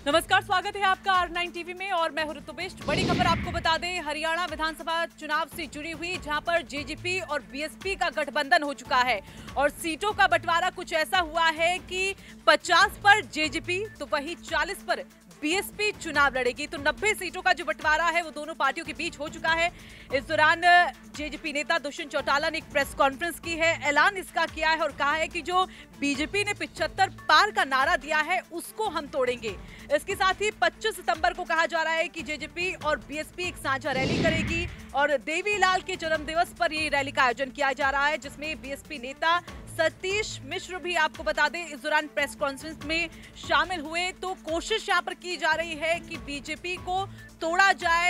नमस्कार, स्वागत है आपका R9 टीवी में और मैं हूं ऋतु बिष्ट। बड़ी खबर आपको बता दें, हरियाणा विधानसभा चुनाव से जुड़ी हुई, जहां पर जेजेपी और बीएसपी का गठबंधन हो चुका है और सीटों का बंटवारा कुछ ऐसा हुआ है कि 50 पर जेजेपी तो वहीं 40 पर बीएसपी चुनाव लड़ेगी। तो 90 सीटों का जो बंटवारा है वो दोनों पार्टियों के बीच हो चुका है। इस दौरान जेजेपी नेता दुष्यंत चौटाला ने एक प्रेस कॉन्फ्रेंस की है, ऐलान इसका किया है और कहा है कि जो बीजेपी ने 75 पार का नारा दिया है उसको हम तोड़ेंगे। इसके साथ ही 25 सितंबर को कहा जा रहा है कि जेजेपी और बीएसपी एक साझा रैली करेगी और देवीलाल के जन्मदिवस पर ये रैली का आयोजन किया जा रहा है, जिसमें बीएसपी नेता सतीश मिश्र भी आपको बता दें इस दौरान प्रेस कॉन्फ्रेंस में शामिल हुए। तो कोशिश यहाँ पर की जा रही है कि बीजेपी को तोड़ा जाए,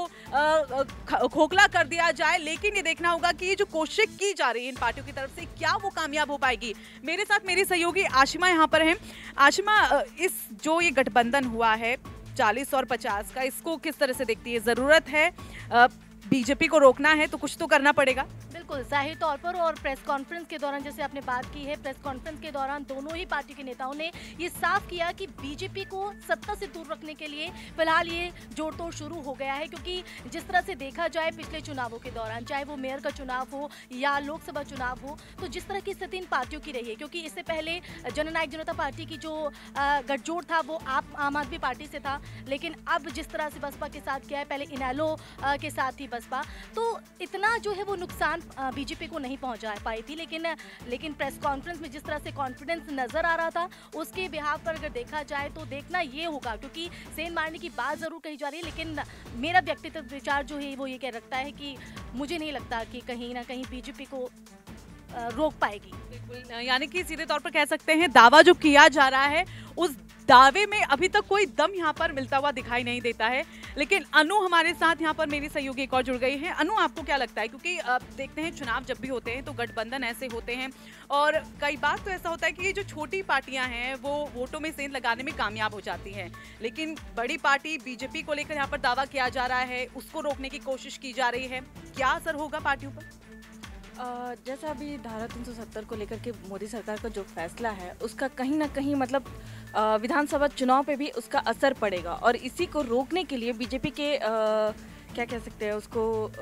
उसको खोखला कर दिया जाए, लेकिन ये देखना होगा कि ये जो कोशिश की जा रही है इन पार्टियों की तरफ से क्या वो कामयाब हो पाएगी। मेरे साथ मेरी सहयोगी आशिमा यहाँ पर हैं। आशिमा, इस जो ये गठबंधन हुआ है 40 और 50 का, इसको किस तरह से देखती है? जरूरत है बीजेपी को रोकना है तो कुछ तो करना पड़ेगा। बिल्कुल जाहिर तौर पर, और प्रेस कॉन्फ्रेंस के दौरान जैसे आपने बात की है, प्रेस कॉन्फ्रेंस के दौरान दोनों ही पार्टी के नेताओं ने ये साफ किया कि बीजेपी को सत्ता से दूर रखने के लिए फिलहाल ये जोड़ तोड़ शुरू हो गया है। क्योंकि जिस तरह से देखा जाए पिछले चुनावों के दौरान, चाहे वो मेयर का चुनाव हो या लोकसभा चुनाव हो, तो जिस तरह की स्थिति इन पार्टियों की रही है, क्योंकि इससे पहले जननायक जनता पार्टी की जो गठजोड़ था वो आम आदमी पार्टी से था, लेकिन अब जिस तरह से बसपा के साथ किया है, पहले इनेलो के साथ ही बसपा, तो इतना जो है वो नुकसान बीजेपी को नहीं पहुंचा पाई थी। लेकिन प्रेस कॉन्फ्रेंस में जिस तरह से कॉन्फिडेंस नजर आ रहा था, उसके बिहाफ पर अगर देखा जाए तो देखना ये होगा, क्योंकि सेंध मारने की बात जरूर कही जा रही है, लेकिन मेरा व्यक्तिगत विचार जो है वो ये कह रखता है कि मुझे नहीं लगता कि कहीं ना कहीं बीजेपी को रोक पाएगी। बिल्कुल, यानी कि सीधे तौर पर कह सकते हैं दावा जो किया जा रहा है उस दावे में अभी तक कोई दम यहाँ पर मिलता हुआ दिखाई नहीं देता है। लेकिन अनु हमारे साथ यहाँ पर मेरी सहयोगी एक और जुड़ गई है। अनु, आपको क्या लगता है? क्योंकि देखते हैं चुनाव जब भी होते हैं तो गठबंधन ऐसे होते हैं और कई बार तो ऐसा होता है कि ये जो छोटी पार्टियां हैं वो वोटों में सेंध लगाने में कामयाब हो जाती हैं, लेकिन बड़ी पार्टी बीजेपी को लेकर यहाँ पर दावा किया जा रहा है, उसको रोकने की कोशिश की जा रही है। क्या असर होगा पार्टियों पर? जैसा अभी धारा 370 को लेकर के मोदी सरकार का जो फैसला है, उसका कहीं ना कहीं मतलब विधानसभा चुनाव पे भी उसका असर पड़ेगा और इसी को रोकने के लिए बीजेपी के क्या कह सकते हैं उसको,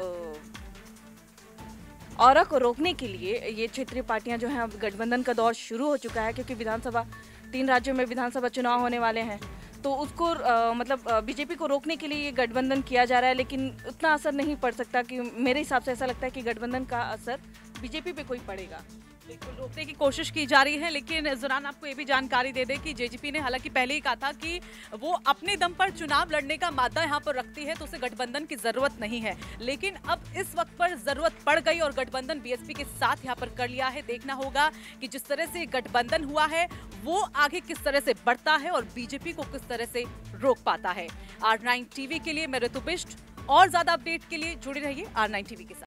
ऑरा को रोकने के लिए ये क्षेत्रीय पार्टियां जो हैं, अब गठबंधन का दौर शुरू हो चुका है, क्योंकि विधानसभा 3 राज्यों में विधानसभा चुनाव होने वाले हैं, तो उसको मतलब बीजेपी को रोकने के लिए ये गठबंधन किया जा रहा है। लेकिन उतना असर नहीं पड़ सकता, कि मेरे हिसाब से ऐसा लगता है कि गठबंधन का असर बीजेपी पे कोई पड़ेगा। बिल्कुल, रोकने की कोशिश की जा रही है, लेकिन इस दौरान आपको ये भी जानकारी दे दें कि जेजेपी ने हालांकि पहले ही कहा था कि वो अपने दम पर चुनाव लड़ने का मादा यहाँ पर रखती है, तो उसे गठबंधन की जरूरत नहीं है। लेकिन अब इस वक्त पर जरूरत पड़ गई और गठबंधन बीएसपी के साथ यहाँ पर कर लिया है। देखना होगा कि जिस तरह से गठबंधन हुआ है वो आगे किस तरह से बढ़ता है और बीजेपी को किस तरह से रोक पाता है। R9 टीवी के लिए मैं ऋतु बिष्ट, और ज्यादा अपडेट के लिए जुड़े रहिए R9 टीवी के साथ।